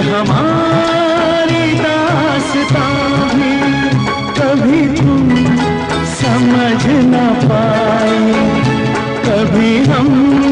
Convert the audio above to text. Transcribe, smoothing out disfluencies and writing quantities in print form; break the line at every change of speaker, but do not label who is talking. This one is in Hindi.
हमारी दास्तां भी कभी तुम समझ न पाए, कभी हम